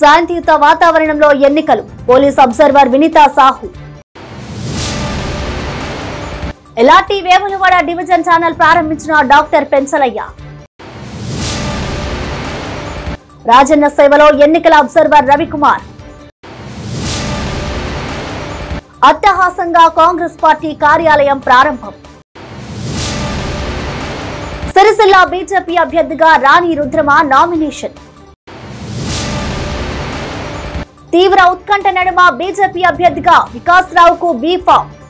శాంతియుత వాతావరణంలో ఎన్నికలు police observer Vineeta Sahu. LRT Vemulawada division channel ప్రారంభించిన డాక్టర్ పెన్సలయ్య. రాజన్న సేవలో ఎన్నికల అబ్జర్వర్ రవికుమార్. అట్టహాసంగా కాంగ్రెస్ పార్టీ కార్యాలయం ప్రారంభం. సిరిసిల్ల బీజేపీ అభ్యర్థిగా రాణి రుద్రమ నామినేషన్. తీవ్ర ఉత్కంఠ నడుమ బీజేపీ అభ్యర్థిగా వికాస్ రావుకు బీ ఫామ్.